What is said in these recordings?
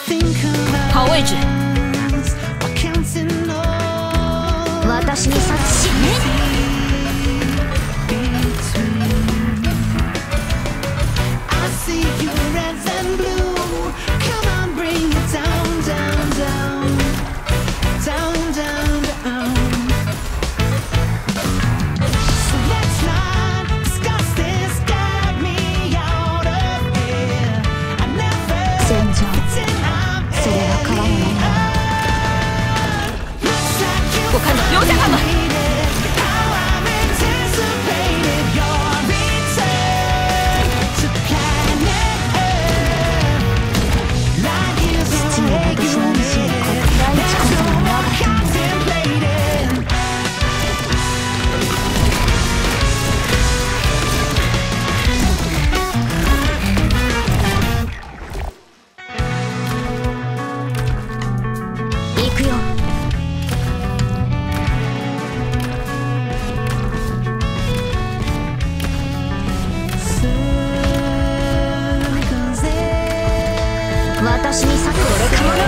好位置。 私に殺しね。 我看到，留下他们！ 父に私の意志を第一こそが我が友。行くよ。私にさこれかもな。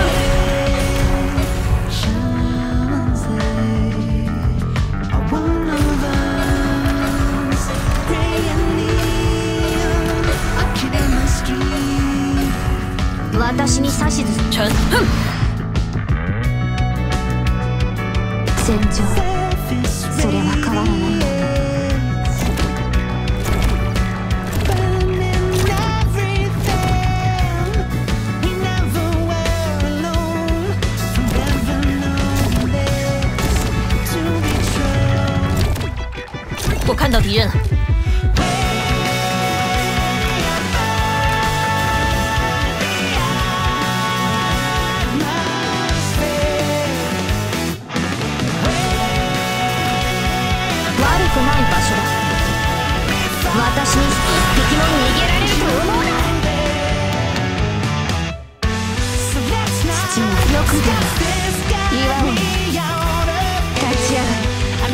私に指図臣戦場、それは変わらない。 我看到敌人了。 悪くない場所だ。私に一匹も逃げられると思うな。父がよくでも岩を立ち上がる。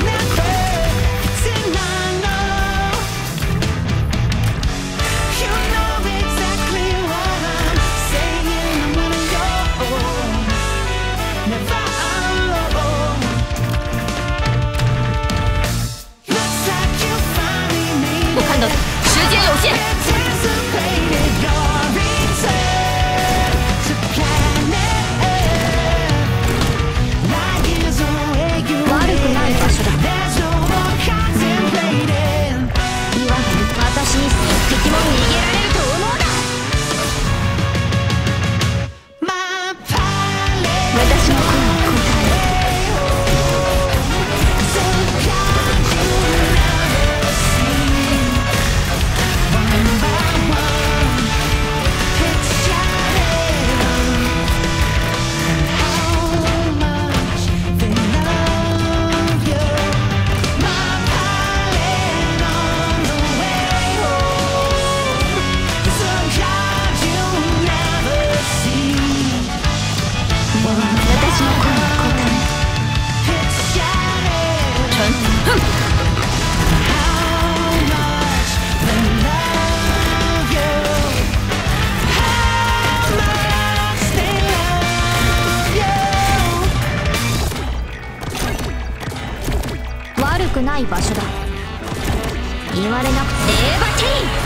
我看到，时间有限。 悪くない場所だ。岩が私に一匹も逃げられると思うな。私の声に答える。悪くない場所だ。言われなくてバティーン。